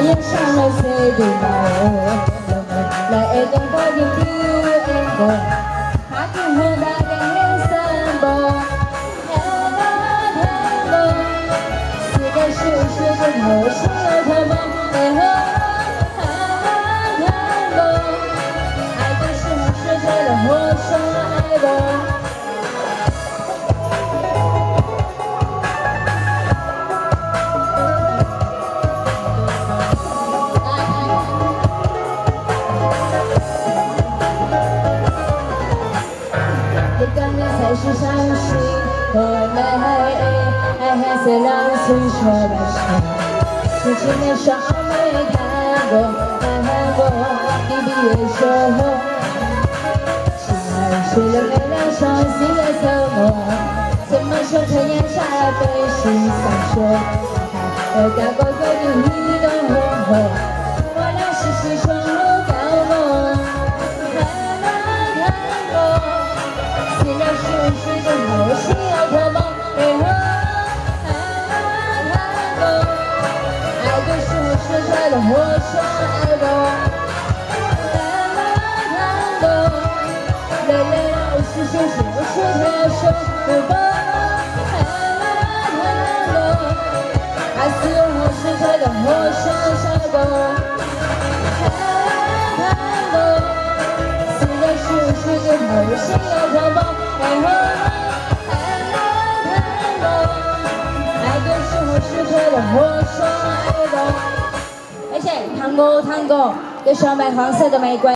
上了谁的梦？来一段花的天空，他跟我大概散步，四个世界的头是有他梦，爱的是世界的火烧爱吧。 才是相信和美，爱还在让诉说的是，曾经年少没看过，看过你比月说，亲爱睡了没两双心的侧模，怎么说太阳下来被心闪烁，而高高的你的火，我俩是西双高梦。 是个好心要托梦，爱的是我世界的火烧爱吧，累累了是休息，我说跳手不放，爱是我世界的火烧爱吧，死的是我世界好心要托梦。 而且糖果，有喜欢买黄色的玫瑰。